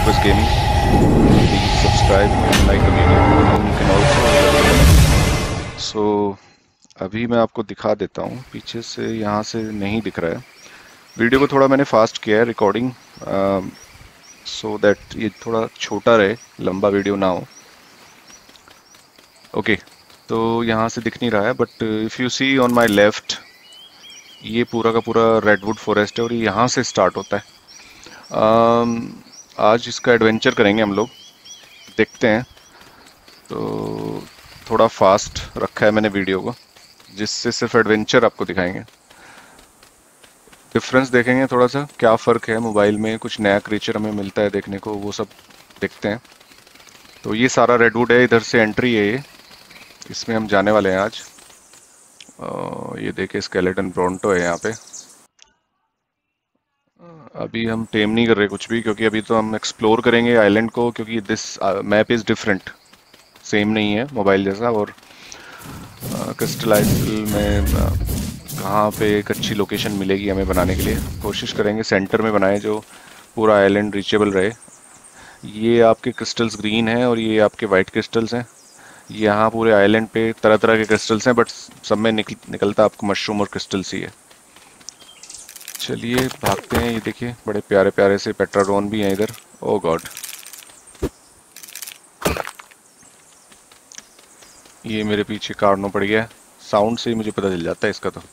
Octopus Gaming. Please subscribe and like the video. And you can also so अभी मैं आपको दिखा देता हूँ पीछे से, यहाँ से नहीं दिख रहा है। वीडियो को थोड़ा मैंने फास्ट किया है रिकॉर्डिंग, सो दैट ये थोड़ा छोटा रहे, लंबा वीडियो ना हो। ओके, तो यहाँ से दिख नहीं रहा है, but if you see on my left, ये पूरा का पूरा रेडवुड फॉरेस्ट है और ये यहाँ से स्टार्ट होता है। आज इसका एडवेंचर करेंगे हम लोग, देखते हैं। तो थोड़ा फास्ट रखा है मैंने वीडियो को, जिससे सिर्फ एडवेंचर आपको दिखाएंगे। डिफरेंस देखेंगे थोड़ा सा, क्या फ़र्क है मोबाइल में, कुछ नया क्रीचर हमें मिलता है देखने को, वो सब देखते हैं। तो ये सारा रेडवुड है, इधर से एंट्री है ये, इसमें हम जाने वाले हैं आज। ये देखिए स्केलेटन ब्रोंटो है यहाँ पे। अभी हम टेम नहीं कर रहे कुछ भी, क्योंकि अभी तो हम एक्सप्लोर करेंगे आइलैंड को, क्योंकि this map is different, same नहीं है मोबाइल जैसा। और क्रिस्टलाइज में कहाँ पे एक अच्छी लोकेशन मिलेगी हमें बनाने के लिए, कोशिश करेंगे सेंटर में बनाए जो पूरा आइलैंड रीचेबल रहे। ये आपके क्रिस्टल्स ग्रीन हैं और ये आपके वाइट क्रिस्टल्स हैं। यहाँ पूरे आइलैंड पे तरह तरह के क्रिस्टल्स हैं, बट सब में निकलता आपको मशरूम और क्रिस्टल्स ही है। चलिए भागते हैं। ये देखिए बड़े प्यारे प्यारे से पेट्राडोन भी हैं इधर। ओह गॉड, ये मेरे पीछे कार्नो पड़ गया। साउंड से ही मुझे पता चल जाता है इसका तो।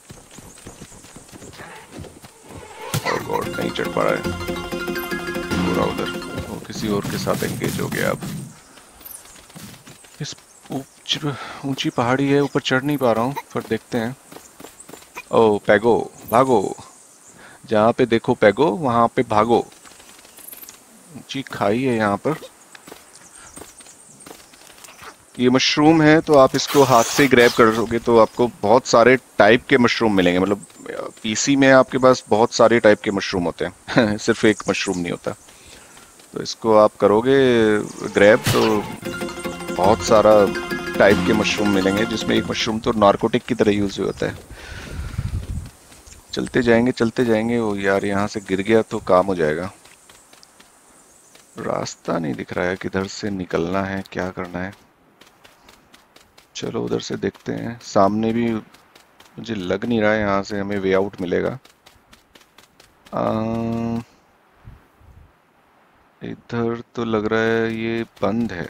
ओह गॉड, नहीं चढ़ पा रहा है पूरा उधर, वो किसी और के साथ एंगेज हो गया। अब इस ऊंची पहाड़ी है, ऊपर चढ़ नहीं पा रहा हूँ, पर देखते हैं। ओह पैगो, भागो, जहाँ पे देखो पैगो वहाँ पे भागो। ऊंची खाई है यहाँ पर। ये मशरूम है, तो आप इसको हाथ से ग्रैब करोगे तो आपको बहुत सारे टाइप के मशरूम मिलेंगे। मतलब पीसी में आपके पास बहुत सारे टाइप के मशरूम होते हैं सिर्फ एक मशरूम नहीं होता। तो इसको आप करोगे ग्रैब तो बहुत सारा टाइप के मशरूम मिलेंगे, जिसमें एक मशरूम तो नार्कोटिक की तरह यूज होता है। चलते जाएंगे चलते जाएंगे। ओ यार, यहाँ से गिर गया तो काम हो जाएगा। रास्ता नहीं दिख रहा है, किधर से निकलना है, क्या करना है। चलो उधर से देखते हैं। सामने भी मुझे लग नहीं रहा है यहाँ से हमें वे आउट मिलेगा। इधर तो लग रहा है ये बंद है।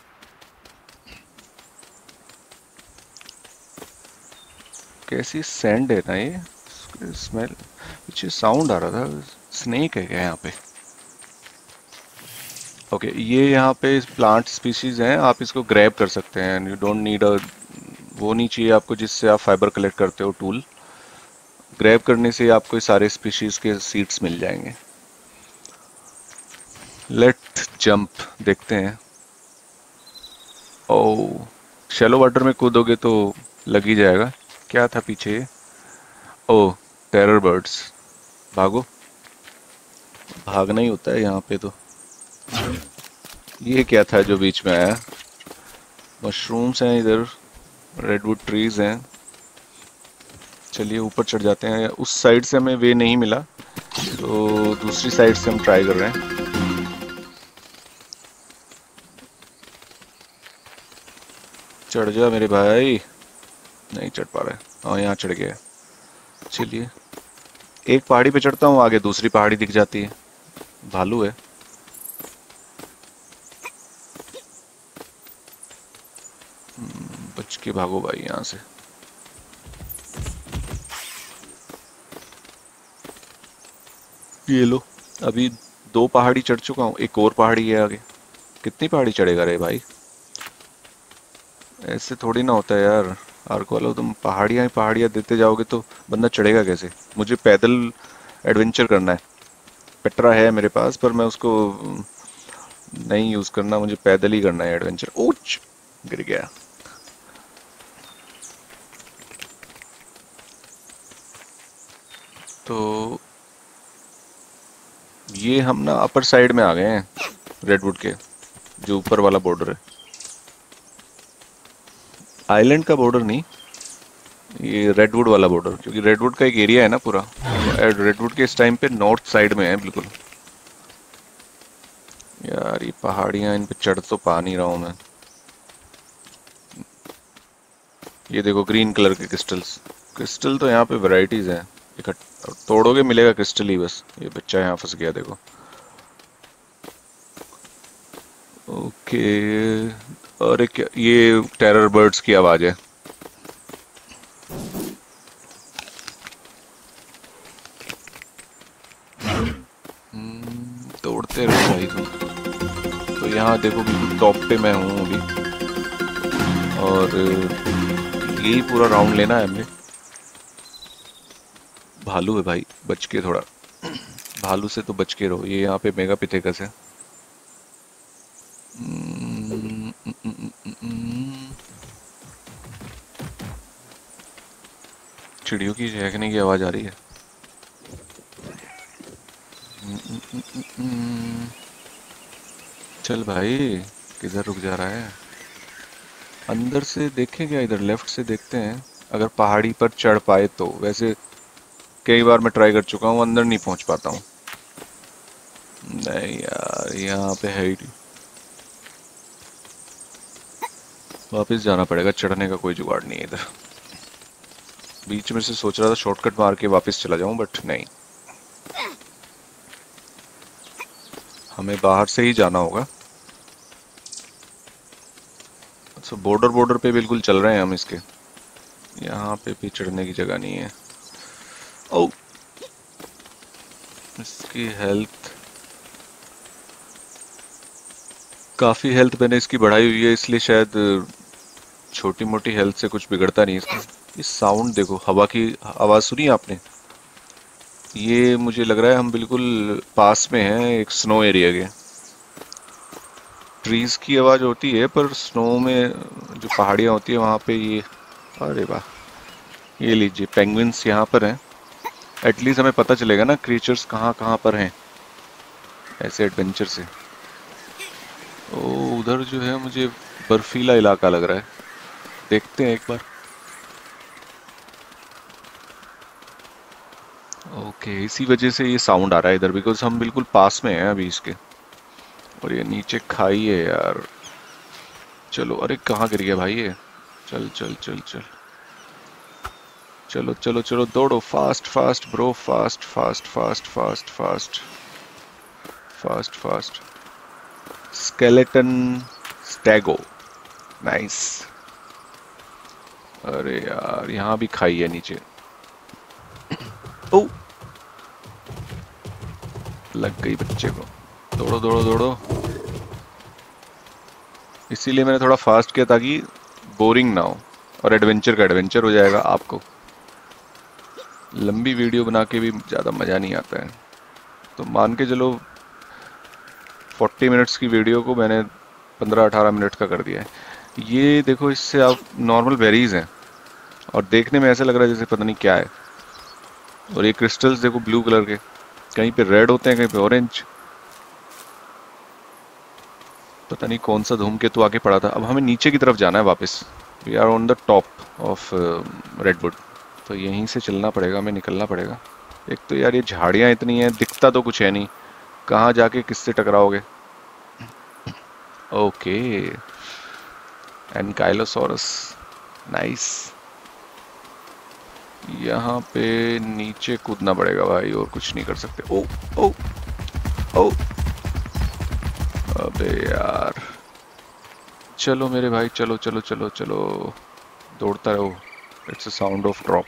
कैसी सैंड है ना ये, स्मेल। पीछे साउंड आ रहा था, स्नेक है क्या यहाँ पे? ओके, ये यहाँ पे प्लांट स्पीशीज हैं, आप इसको ग्रैब कर सकते हैं। यू डोंट नीड अ, वो नहीं चाहिए आपको जिससे आप फाइबर कलेक्ट करते हो, टूल। ग्रैब करने से आपको सारे स्पीशीज के सीड्स मिल जाएंगे। लेट जंप, देखते हैं। ओह, शैलो वाटर में कूदोगे तो लग ही जाएगा। क्या था पीछे? ओह, टेरर बर्ड्स, भागो। भागना ही होता है यहाँ पे तो। ये क्या था जो बीच में आया? मशरूम्स हैं इधर, रेडवुड ट्रीज हैं। चलिए ऊपर चढ़ जाते हैं। उस साइड से हमें वे नहीं मिला, तो दूसरी साइड से हम ट्राई कर रहे हैं। चढ़ जा मेरे भाई। नहीं चढ़ पा रहा है। हाँ, यहाँ चढ़ गया। चलिए एक पहाड़ी पे चढ़ता हूँ, आगे दूसरी पहाड़ी दिख जाती है। भालू है। बच के भागो भाई यहाँ से। ये लो, अभी 2 पहाड़ी चढ़ चुका हूँ, एक और पहाड़ी है आगे। कितनी पहाड़ी चढ़ेगा रे भाई? ऐसे थोड़ी ना होता है यार। आर्क वालों, तुम पहाड़ियाँ ही पहाड़ियाँ देते जाओगे तो बंदा चढ़ेगा कैसे? मुझे पैदल एडवेंचर करना है। पेट्रा है मेरे पास, पर मैं उसको नहीं यूज करना, मुझे पैदल ही करना है एडवेंचर। ओच, गिर गया। तो ये हम ना अपर साइड में आ गए हैं रेडवुड के, जो ऊपर वाला बॉर्डर है। आइलैंड का बॉर्डर नहीं, ये रेडवुड वाला बॉर्डर, क्योंकि रेडवुड का एक एरिया है ना पूरा। रेडवुड के इस टाइम पे नॉर्थ साइड में है बिल्कुल। यार ये पहाड़ियाँ, इन पे चढ़ तो पा नहीं रहा हूँ मैं। ये देखो ग्रीन कलर के क्रिस्टल्स। क्रिस्टल तो यहाँ पे वैरायटीज हैं। इकट्ठा तोड़ोगे मिलेगा क्रिस्टल ही बस। ये बच्चा यहाँ फंस गया देखो। ओके। अरे क्या ये टेरर बर्ड्स की आवाज है। तोड़ते रहो भाई तुम। तो यहाँ देखो बिल्कुल टॉप पे मैं हूँ अभी। और यही पूरा राउंड लेना है हमें। भालू है भाई, बच के थोड़ा। भालू से तो बच के रहो। ये यहाँ पे मेगा पिथेकस है। चिड़ियों की चहकने की आवाज आ रही है। चल भाई, किधर रुक जा रहा है? अंदर से देखें क्या? इधर लेफ्ट से देखते हैं अगर पहाड़ी पर चढ़ पाए तो। वैसे कई बार मैं ट्राई कर चुका हूँ, अंदर नहीं पहुंच पाता हूँ। नहीं यार, यहाँ पे है ही नहीं। वापस जाना पड़ेगा, चढ़ने का कोई जुगाड़ नहीं है इधर। बीच में से सोच रहा था शॉर्टकट मार के वापस चला जाऊं, बट नहीं, हमें बाहर से ही जाना होगा। अच्छा, बॉर्डर बॉर्डर पे बिल्कुल चल रहे हैं हम इसके। यहाँ पे भी चढ़ने की जगह नहीं है। ओ, इसकी हेल्थ, काफी हेल्थ मैंने इसकी बढ़ाई हुई है, इसलिए शायद छोटी मोटी हेल्थ से कुछ बिगड़ता नहीं इसका। ये साउंड देखो, हवा की आवाज सुनी आपने? ये मुझे लग रहा है हम बिल्कुल पास में हैं एक स्नो एरिया के। ट्रीज की आवाज होती है पर स्नो में जो पहाड़ियाँ होती है वहाँ पे ये, अरे वाह, ये लीजिए पेंगुइन्स यहाँ पर हैं। एटलीस्ट हमें पता चलेगा ना क्रीचर्स कहाँ कहाँ पर हैं ऐसे एडवेंचर से। ओ, उधर जो है मुझे बर्फीला इलाका लग रहा है, देखते हैं एक बार। ओके, इसी वजह से ये साउंड आ रहा है इधर, बिकॉज हम बिल्कुल पास में हैं अभी इसके। और ये नीचे खाई है यार। चलो, अरे कहाँ गिर गया भाई ये? चल चल चल चल, चलो चलो चलो, दौड़ो, fast fast bro, fast fast fast fast fast fast fast. Skeleton Stego, nice. अरे यार, यहाँ भी खाई है नीचे। ओ, लग गई बच्चे को। दौड़ो दौड़ो दौड़ो। इसीलिए मैंने थोड़ा फास्ट किया ताकि बोरिंग ना हो और एडवेंचर का एडवेंचर हो जाएगा आपको। लंबी वीडियो बना के भी ज़्यादा मज़ा नहीं आता है, तो मान के चलो 40 मिनट्स की वीडियो को मैंने 15-18 मिनट का कर दिया है। ये देखो, इससे आप नॉर्मल बेरीज हैं और देखने में ऐसा लग रहा है जैसे पता नहीं क्या है। और ये क्रिस्टल्स देखो ब्लू कलर के, कहीं पे रेड होते हैं कहीं पे ऑरेंज। पता नहीं कौन सा धूमकेतु आके पड़ा था। अब हमें नीचे की तरफ जाना है वापस। We are on the top of redwood, तो यहीं से चलना पड़ेगा, हमें निकलना पड़ेगा। एक तो यार ये झाड़ियाँ इतनी हैं, दिखता तो कुछ है नहीं, कहाँ जाके किससे टकराओगे। Okay, एनकाइलोसॉरस, nice. यहाँ पे नीचे कूदना पड़ेगा भाई, और कुछ नहीं कर सकते। ओ ओ ओ, अबे यार, चलो मेरे भाई, चलो चलो चलो चलो, दौड़ता रहो। It's a sound of drop.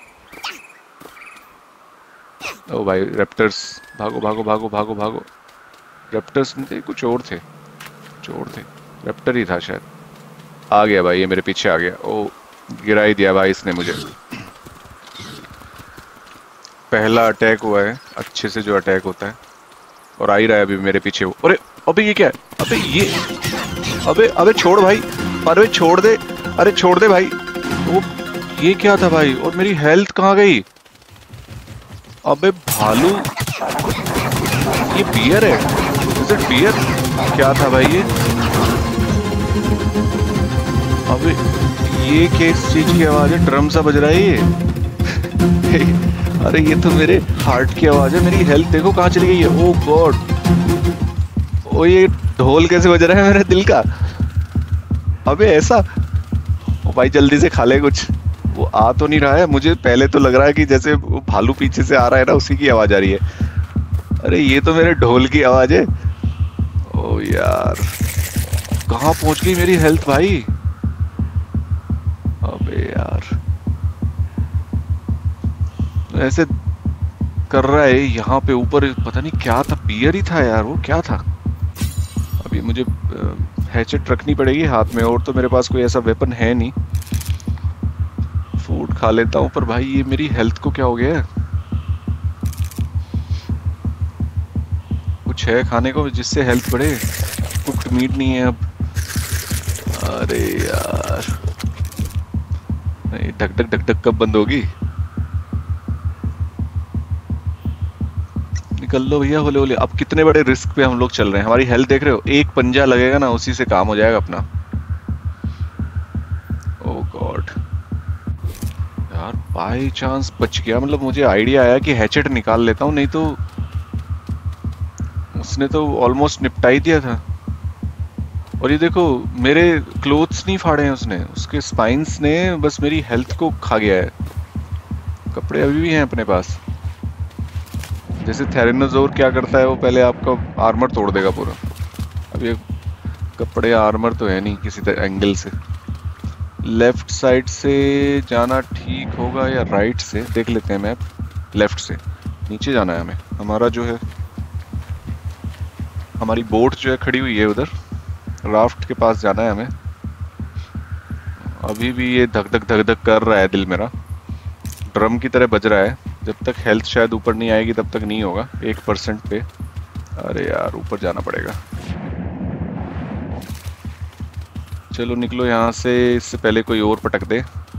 ओ भाई, रेप्टर्स, भागो भागो भागो भागो भागो। रेप्टर्स नहीं थे, कुछ और थे, कुछ और थे। रेप्टर ही था शायद। आ गया भाई, ये मेरे पीछे आ गया। ओ, गिरा ही दिया भाई इसने मुझे। पहला अटैक हुआ है अच्छे से जो अटैक होता है, और आ ही रहा है अभी मेरे पीछे वो। अरे अबे ये क्या है? अबे ये, अबे अबे छोड़ भाई, अरे छोड़ दे, अरे छोड़ दे भाई। वो ये क्या था भाई? और मेरी हेल्थ कहाँ गई? अबे भालू, ये बियर है? Is it bear? क्या था भाई ये? अबे ये किस चीज की आवाज है? ड्रम सा बज रहा है ये। अरे ये तो मेरे हार्ट की आवाज है। मेरी हेल्थ देखो कहाँ चली गई है। ओ गॉड, ओ ये ढोल कैसे बज रहा है मेरे दिल का? अबे ऐसा। ओ भाई जल्दी से खा ले कुछ। वो आ तो नहीं रहा है, मुझे पहले तो लग रहा है कि जैसे वो भालू पीछे से आ रहा है ना, उसी की आवाज आ रही है। अरे ये तो मेरे ढोल की आवाज है। ओ यार, कहाँ पहुंच गई मेरी हेल्थ भाई? अबे यार, ऐसे कर रहा है यहाँ पे ऊपर। पता नहीं क्या था, बियर ही था यार, वो क्या था? अभी मुझे हैचेट रखनी पड़ेगी हाथ में, और तो मेरे पास कोई ऐसा वेपन है नहीं। फूड खा लेता हूँ, पर भाई ये मेरी हेल्थ को क्या हो गया है? कुछ है खाने को जिससे हेल्थ बढ़े? कुक्ड मीट नहीं है अब। अरे यार, नहीं, ढक ढक ढक ढक कब बंद होगी? निकल लो भैया होले होले। अब कितने बड़े रिस्क पे हम लोग चल रहे हैं। हमारी हेल्थ देख रहे हो, एक पंजा लगेगा ना, उसी से काम हो जाएगा अपना। ओ गॉड यार, बाई चांस बच गया। मतलब मुझे आइडिया आया कि हैचेट निकाल लेता हूँ, नहीं तो उसने तो ऑलमोस्ट निपटा ही दिया था। और ये देखो, मेरे क्लोथ्स नहीं फाड़े हैं उसने, उसके स्पाइंस ने बस मेरी हेल्थ को खा गया है। कपड़े अभी भी हैं अपने पास। जैसे थेरेनोजोर क्या करता है, वो पहले आपका आर्मर तोड़ देगा पूरा। अब ये कपड़े आर्मर तो है नहीं किसी एंगल से। लेफ्ट साइड से जाना ठीक होगा या राइट से? देख लेते हैं मैप। लेफ्ट से नीचे जाना है हमें। हमारा जो है, हमारी बोट जो है खड़ी हुई है उधर, राफ्ट के पास जाना है हमें। अभी भी ये धक धक धक धक कर रहा है दिल मेरा, ड्रम की तरह बज रहा है। जब तक हेल्थ शायद ऊपर नहीं आएगी तब तक नहीं होगा। 1% पे। अरे यार, ऊपर जाना पड़ेगा। चलो निकलो यहाँ से, इससे पहले कोई और पटक दे।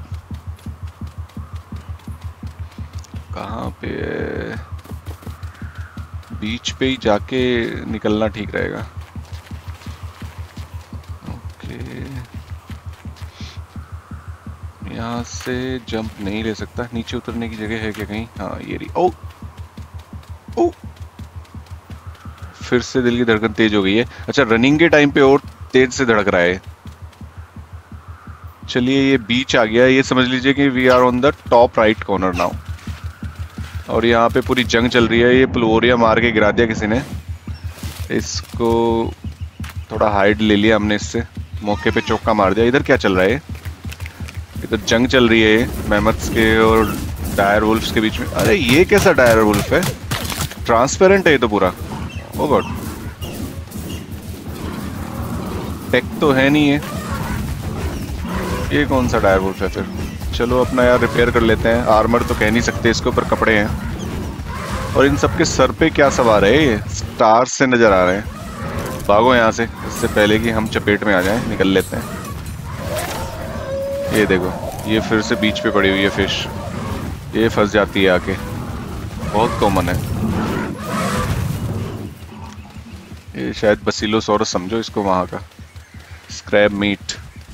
कहाँ पे? बीच पे ही जाके निकलना ठीक रहेगा। ओके, यहाँ से जंप नहीं ले सकता। नीचे उतरने की जगह है क्या कहीं? हाँ ये रही। ओ ओ, फिर से दिल की धड़कन तेज हो गई है। अच्छा, रनिंग के टाइम पे और तेज से धड़क रहा है। चलिए, ये बीच आ गया। ये समझ लीजिए कि we are on the top right corner now. और यहाँ पे पूरी जंग चल रही है। ये प्लोरिया मार के गिरा दिया किसी ने। इसको थोड़ा हाइड ले लिया हमने इससे, मौके पे चौका मार दिया। इधर क्या चल रहा है? ये तो जंग चल रही है मैमथ्स के और डायर वुल्फ्स के बीच में। अरे ये कैसा डायर वुल्फ है? ट्रांसपेरेंट है ये तो पूरा। ओ गॉड, टेक तो है नहीं है। ये कौन सा डायर वुल्फ है फिर? चलो अपना यार रिपेयर कर लेते हैं। आर्मर तो कह नहीं सकते, इसके ऊपर कपड़े हैं। और इन सबके सर पे क्या सवार है? ये स्टार्स से नजर आ रहे हैं। भागो यहाँ से, इससे पहले कि हम चपेट में आ जाएं। निकल लेते हैं। ये देखो, ये फिर से बीच पे पड़ी हुई है फिश। ये फंस जाती है आके, बहुत कॉमन है। ये शायद बसिलोसॉरस समझो इसको, वहां का स्क्रैब मीट।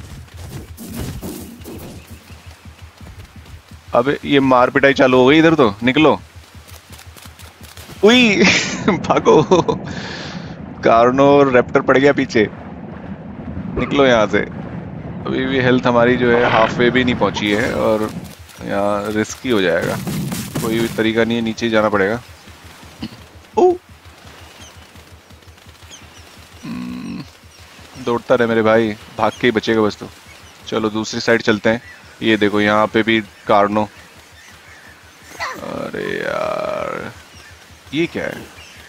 अबे ये मार पिटाई चालू हो गई इधर तो। निकलो। उई भागो। कार्नो और रैप्टर पड़ गया पीछे। निकलो यहाँ से। अभी भी हेल्थ हमारी जो है हाफ वे भी नहीं पहुंची है, और यहाँ रिस्की हो जाएगा। कोई भी तरीका नहीं है, नीचे ही जाना पड़ेगा। ओ दौड़ता रहे मेरे भाई, भाग के ही बचेगा बस तो। चलो दूसरी साइड चलते हैं। ये देखो यहाँ पे भी कार्नो। अरे यार, ये क्या है?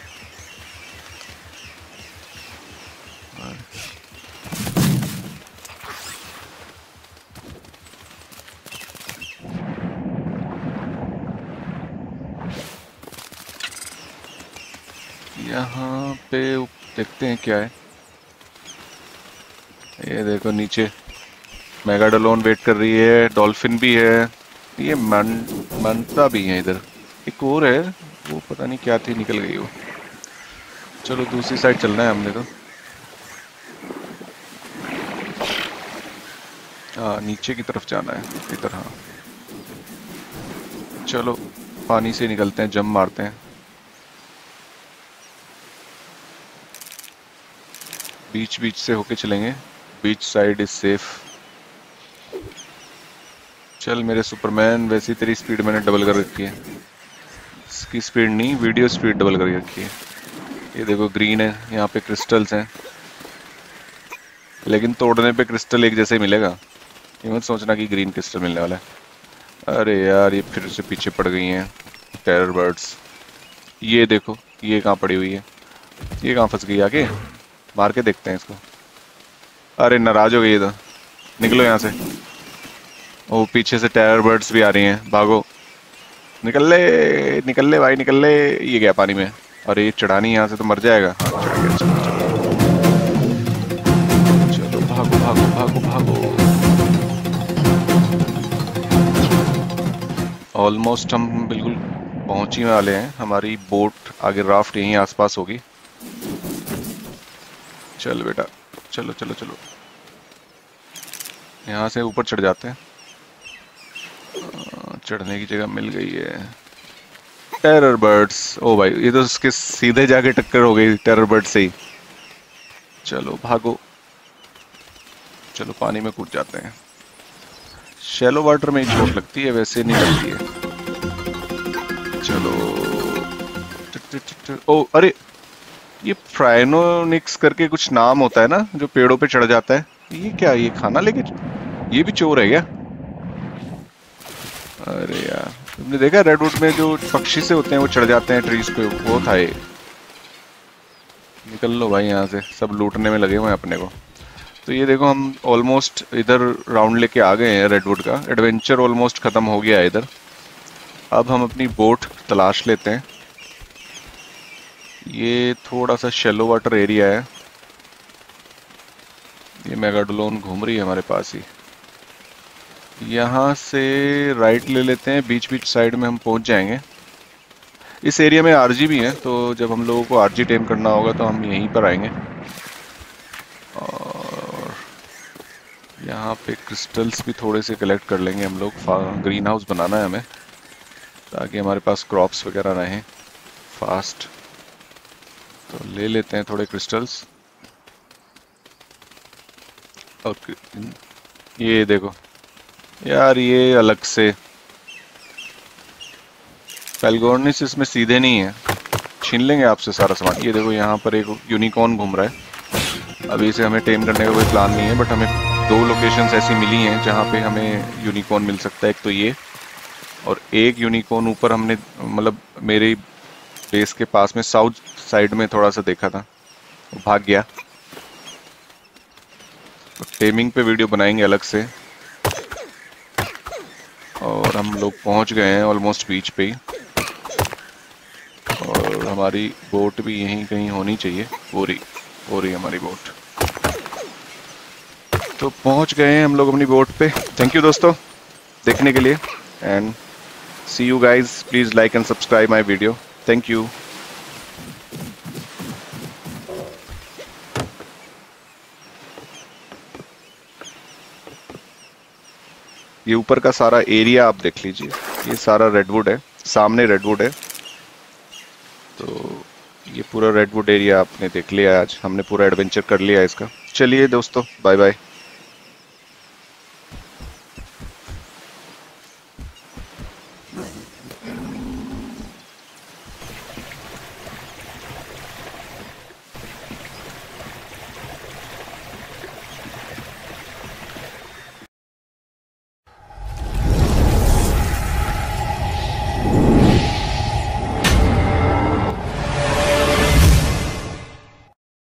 यहाँ पे देखते हैं क्या है। ये देखो नीचे मेगाडोलोन वेट कर रही है, डॉल्फिन भी है, ये मंता भी है। इधर एक और है, वो पता नहीं क्या थी, निकल गई वो। चलो दूसरी साइड चलना है हमने तो। हाँ, नीचे की तरफ जाना है इधर। हाँ चलो, पानी से निकलते हैं, जंप मारते हैं। बीच बीच से होके चलेंगे, बीच साइड इज सेफ। चल मेरे सुपरमैन, वैसी तेरी स्पीड मैंने डबल कर रखी है। इसकी स्पीड नहीं, वीडियो स्पीड डबल कर रखी है। ये देखो ग्रीन है, यहाँ पे क्रिस्टल्स हैं, लेकिन तोड़ने पे क्रिस्टल एक जैसे ही मिलेगा। ये मत सोचना कि ग्रीन क्रिस्टल मिलने वाला है। अरे यार ये फिर से पीछे पड़ गई हैं टेरर बर्ड्स। ये देखो ये कहाँ पड़ी हुई है, ये कहाँ फंस गई, आगे मार के देखते हैं इसको। अरे नाराज हो गई ये तो, निकलो यहाँ से। ओ पीछे से टेरर बर्ड्स भी आ रही हैं, भागो, निकल ले भाई निकल ले। ये गया पानी में, अरे ये चढ़ानी यहाँ से तो मर जाएगा। हाँ चढ़ गया, चलो चलो चलो, भागो भागो भागो भागो। ऑलमोस्ट हम बिल्कुल पहुंच ही वाले हैं। हमारी बोट आगे, राफ्ट यहीं आसपास होगी। चल बेटा चलो चलो चलो, यहाँ से ऊपर चढ़ जाते हैं। चढ़ने की जगह मिल गई है। टेरर बर्ड्स, ओ भाई ये तो उसके सीधे जाके टक्कर हो गई टेरर बर्ड से ही। चलो भागो, चलो पानी में कूद जाते हैं। शैलो वाटर में ही चोट लगती है, वैसे नहीं लगती है। चलो ओ अरे ये फ्राइनोनिक्स करके कुछ नाम होता है ना, जो पेड़ों पे चढ़ जाता है। ये क्या, ये खाना लेके, ये भी चोर है क्या? अरे यार तुमने देखा रेडवुड में जो पक्षी से होते हैं वो चढ़ जाते हैं ट्रीज पे, वो था ये। निकल लो भाई यहाँ से, सब लूटने में लगे हुए हैं अपने को। तो ये देखो हम ऑलमोस्ट इधर राउंड लेके आ गए हैं रेडवुड का। एडवेंचर ऑलमोस्ट खत्म हो गया है इधर। अब हम अपनी बोट तलाश लेते हैं। ये थोड़ा सा शेलो वाटर एरिया है। ये मेगाडोलोन घूम रही है हमारे पास ही। यहाँ से राइट ले लेते हैं, बीच बीच साइड में हम पहुँच जाएंगे। इस एरिया में आरजी भी है, तो जब हम लोगों को आरजी टेम करना होगा तो हम यहीं पर आएंगे। और यहाँ पे क्रिस्टल्स भी थोड़े से कलेक्ट कर लेंगे हम लोग। ग्रीन हाउस बनाना है हमें, ताकि हमारे पास क्रॉप्स वगैरह रहें फास्ट। तो ले लेते हैं थोड़े क्रिस्टल्स। और ये देखो यार, ये अलग से पेलगोर्निस इसमें सीधे नहीं है, छीन लेंगे आपसे सारा सामान। ये देखो यहाँ पर एक यूनिकॉर्न घूम रहा है। अभी इसे हमें टेम करने का कोई प्लान नहीं है, बट हमें 2 लोकेशंस ऐसी मिली हैं जहाँ पे हमें यूनिकॉर्न मिल सकता है। एक तो ये, और एक यूनिकॉर्न ऊपर हमने, मतलब मेरे बेस के पास में साउथ साइड में थोड़ा सा देखा था, वो भाग गया। तो टेमिंग पे वीडियो बनाएंगे अलग से। और हम लोग पहुंच गए हैं ऑलमोस्ट बीच पे ही, और हमारी बोट भी यहीं कहीं होनी चाहिए। पूरी हमारी बोट। तो पहुंच गए हैं हम लोग अपनी बोट पे। थैंक यू दोस्तों देखने के लिए, and see you guys. Please like and subscribe my video. Thank you. ये ऊपर का सारा एरिया आप देख लीजिए, ये सारा रेडवुड है, सामने रेडवुड है। तो ये पूरा रेडवुड एरिया आपने देख लिया। आज हमने पूरा एडवेंचर कर लिया इसका। चलिए दोस्तों, बाय बाय।